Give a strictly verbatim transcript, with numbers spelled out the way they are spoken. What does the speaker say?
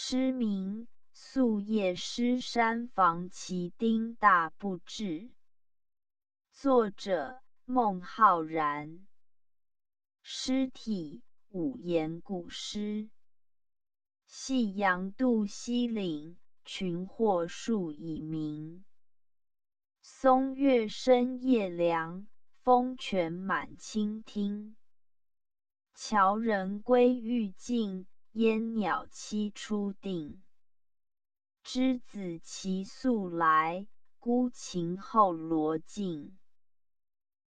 诗名宿夜诗山房奇丁大不至。作者孟浩然。诗体五言古诗。夕阳渡西岭，群壑数已明。松月深夜凉，风泉满清听。樵人归欲尽，烟鸟栖初定。之子期宿来，孤琴后罗镜。